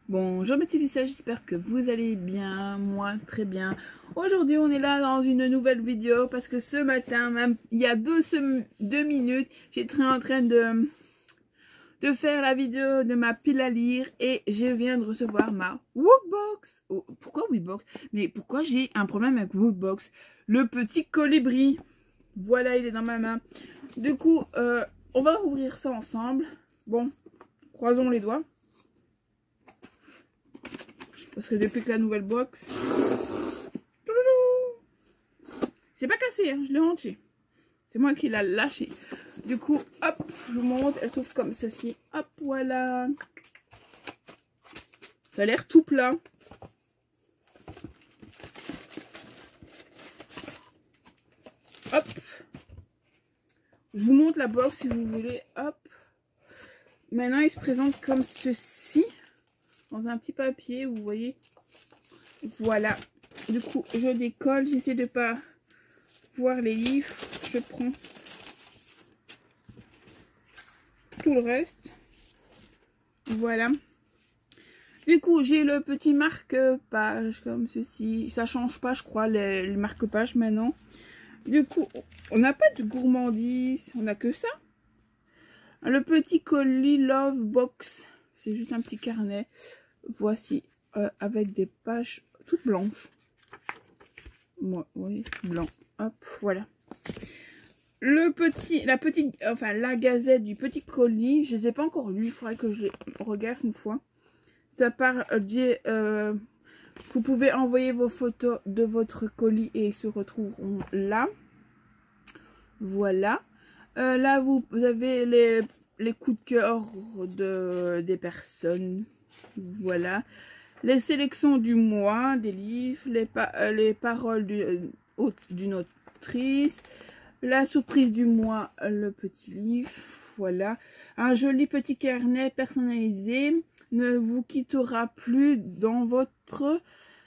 Bonjour mes petits ficelles, j'espère que vous allez bien, moi très bien. Aujourd'hui on est là dans une nouvelle vidéo parce que ce matin, même il y a deux minutes, j'étais en train de faire la vidéo de ma pile à lire et je viens de recevoir ma Woodbox. Oh, pourquoi Woodbox? Mais pourquoi j'ai un problème avec Woodbox? Le petit colibri, voilà, il est dans ma main. Du coup, on va ouvrir ça ensemble. Bon, croisons les doigts. Parce que depuis que la nouvelle box... C'est pas cassé, hein, je l'ai rangé. C'est moi qui l'ai lâché. Du coup, hop, je vous montre. Elle s'ouvre comme ceci. Hop, voilà. Ça a l'air tout plat. Hop. Je vous montre la box si vous voulez. Hop. Maintenant, il se présente comme ceci. Dans un petit papier, vous voyez. Voilà. Du coup, je décolle. J'essaie de pas voir les livres. Je prends tout le reste. Voilà. Du coup, j'ai le petit marque-page comme ceci. Ça change pas, je crois, les marque-pages maintenant. Du coup, on n'a pas de gourmandise. On n'a que ça. Le petit colis Love Box. C'est juste un petit carnet. Voici, avec des pages toutes blanches. Moi, oui, blanc. Hop, voilà. La gazette du petit colis, je ne les ai pas encore lues, il faudrait que je les regarde une fois. Ça part vous pouvez envoyer vos photos de votre colis et ils se retrouveront là. Voilà. Là, vous avez les coups de cœur des personnes. Voilà. Les sélections du mois, des livres, les paroles d'une autrice. La surprise du mois, le petit livre, voilà. Un joli petit carnet personnalisé ne vous quittera plus dans votre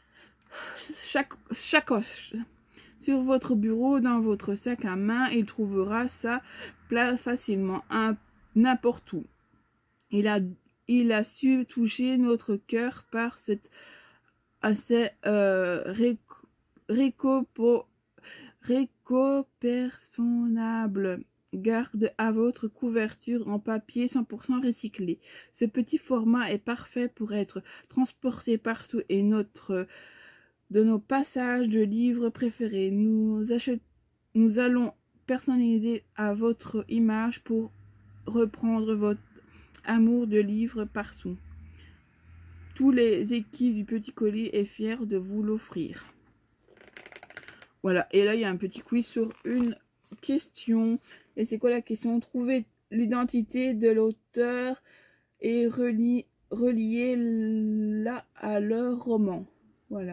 sacoche. Sur votre bureau, dans votre sac à main, il trouvera sa place facilement, n'importe où. Il a su toucher notre cœur par cette assez récopersonnable. Garde à votre couverture en papier 100% recyclé. Ce petit format est parfait pour être transporté partout et de nos passages de livres préférés. Nous allons personnaliser à votre image pour reprendre votre amour de livres partout. Tous les équipes du petit colis est fier de vous l'offrir. Voilà, et là il y a un petit quiz sur une question. Et c'est quoi la question? Trouver l'identité de l'auteur et relier-la à leur roman. Voilà.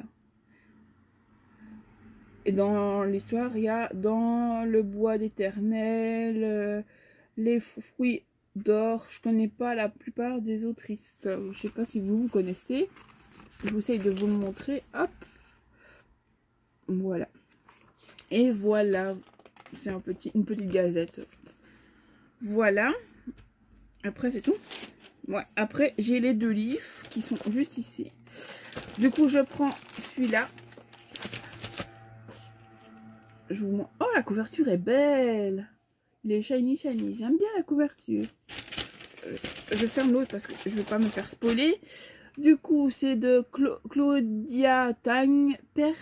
Et dans l'histoire, il y a dans le bois d'éternel, les fruits d'or. Je connais pas la plupart des autrices. Je sais pas si vous connaissez. Je vous essaye de vous le montrer. Hop. Voilà. Et voilà. C'est une petite gazette. Voilà. Après, c'est tout. Ouais. Après, j'ai les deux livres qui sont juste ici. Du coup, je prends celui-là. Je vous montre. Oh, la couverture est belle. Il est shiny. J'aime bien la couverture. Je ferme l'autre parce que je ne veux pas me faire spoiler. Du coup, c'est de Claudia Tang,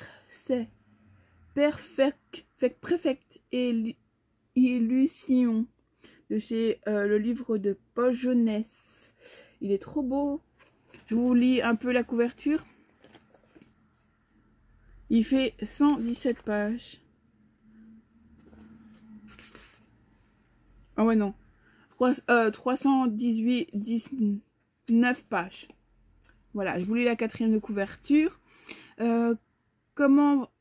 Préfect et Lucien, de chez le livre de poche jeunesse. Il est trop beau. Je vous lis un peu la couverture. Il fait 117 pages. Ah ouais, non. 319 pages. Voilà, je vous lis la quatrième de couverture. Comment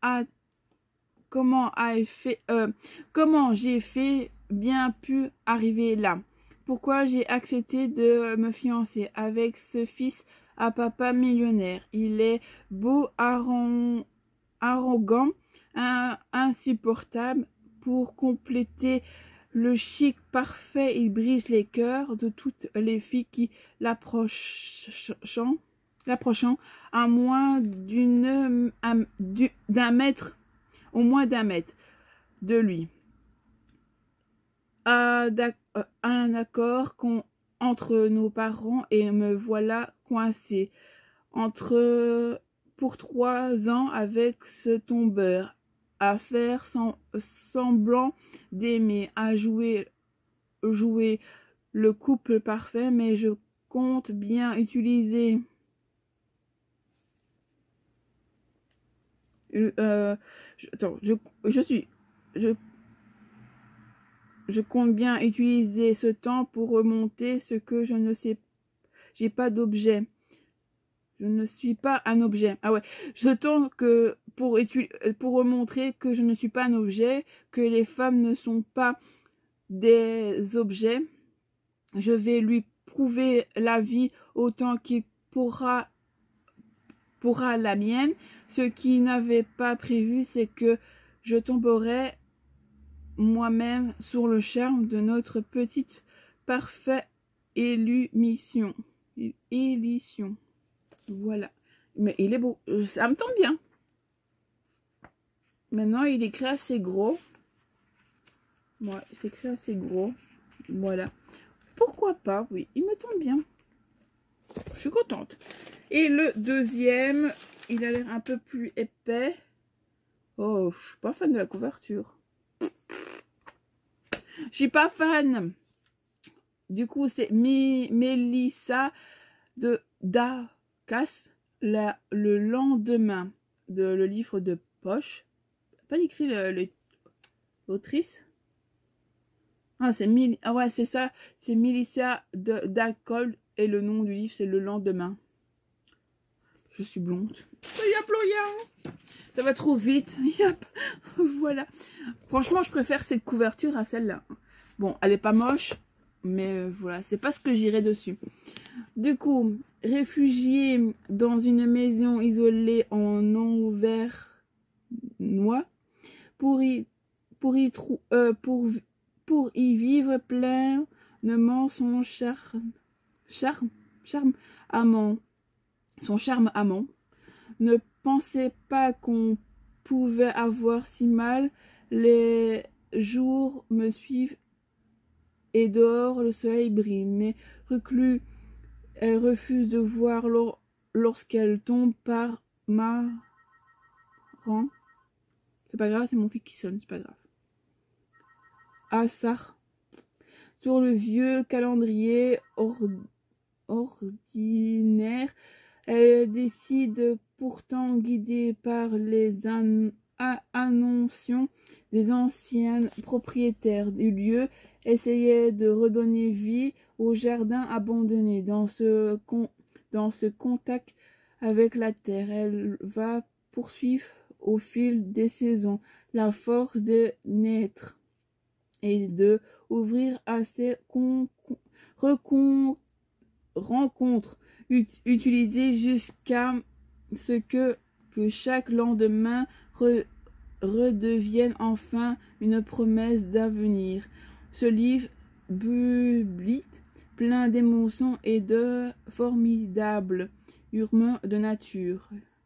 j'ai fait bien pu arriver là? Pourquoi j'ai accepté de me fiancer avec ce fils à papa millionnaire? Il est beau, arrogant, insupportable. Pour compléter le chic parfait, il brise les cœurs de toutes les filles qui l'approchent. l'approchant à moins d'un mètre, au moins d'un mètre de lui. Un accord entre nos parents et me voilà coincé pour 3 ans avec ce tombeur, à faire semblant d'aimer, à jouer le couple parfait, mais je compte bien utiliser je compte bien utiliser ce temps pour remonter ce que je ne sais. J'ai pas d'objet. Je ne suis pas un objet. Ah ouais. Ce temps que pour remontrer que je ne suis pas un objet, que les femmes ne sont pas des objets. Je vais lui prouver la vie autant qu'il pourra la mienne. Ce qu'il n'avait pas prévu, c'est que je tomberai moi-même sur le charme de notre petite parfaite élision. Voilà. Mais il est beau. Ça me tombe bien. Maintenant, il est écrit assez gros. Ouais, c'est écrit assez gros. Voilà. Pourquoi pas, oui. Il me tombe bien. Je suis contente. Et le deuxième, il a l'air un peu plus épais. Oh, je suis pas fan de la couverture. Je suis pas fan. Du coup, c'est Mélissa de Dacas, le lendemain, le livre de poche. Pas écrit l'autrice. Ah, ah ouais, c'est ça. C'est Mélissa de Dacol et le nom du livre, c'est Le lendemain. Je suis blonde. Ça va trop vite. Voilà. Franchement, je préfère cette couverture à celle-là. Bon, elle est pas moche, mais voilà, c'est pas ce que j'irai dessus. Du coup, réfugié dans une maison isolée en Auvergne, pour y vivre pleinement son charme amant. Ne pensez pas qu'on pouvait avoir si mal. Les jours me suivent et dehors le soleil brille, mais reclus, elle refuse de voir lorsqu'elle tombe par ma rang. C'est pas grave, c'est mon fils qui sonne, c'est pas grave. Ah ça, sur le vieux calendrier ordinaire, elle décide pourtant, guidée par les annonciations des anciens propriétaires du lieu, essayer de redonner vie au jardin abandonné. Dans ce contact avec la terre, elle va poursuivre au fil des saisons la force de naître et de ouvrir à ses rencontres utilisées jusqu'à ce que chaque lendemain redevienne enfin une promesse d'avenir. Ce livre public, plein d'émotions et de formidables hurlements de nature.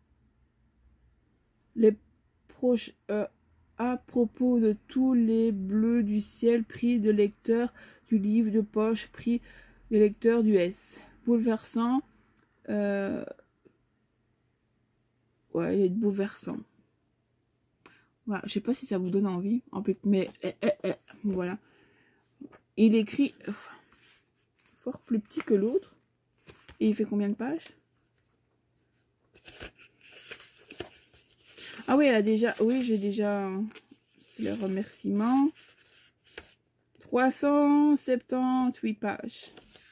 À propos de tous les bleus du ciel, prix de lecteur du livre de poche, prix de lecteur du S. Bouleversant. Ouais, il est bouleversant. Voilà, je sais pas si ça vous donne envie, mais voilà. Il écrit fort plus petit que l'autre. Et il fait combien de pages? Ah oui, elle a déjà. Oui, j'ai déjà. C'est le remerciement. 378 pages.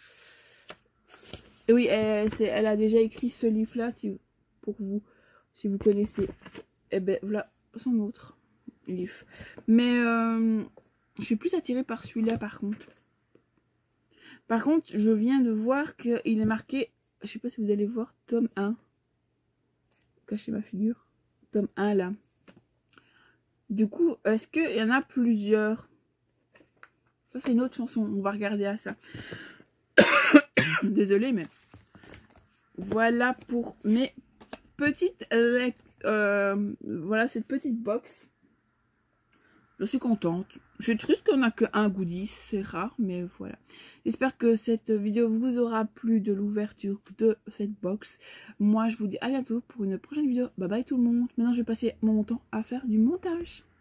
Et oui, elle a déjà écrit ce livre-là, pour vous, si vous connaissez. Eh ben, voilà son autre livre. Mais je suis plus attirée par celui-là, par contre. Par contre, je viens de voir qu'il est marqué, je sais pas si vous allez voir, tome 1. Cachez ma figure. Tome 1, là. Du coup, est-ce qu'il y en a plusieurs? Ça, c'est une autre chanson. On va regarder à ça. Désolée, mais voilà pour mes petites voilà cette petite box. Je suis contente. Je suis triste qu'on n'a qu'un goodies, c'est rare, mais voilà. J'espère que cette vidéo vous aura plu de l'ouverture de cette box. Moi, je vous dis à bientôt pour une prochaine vidéo. Bye bye tout le monde. Maintenant, je vais passer mon temps à faire du montage.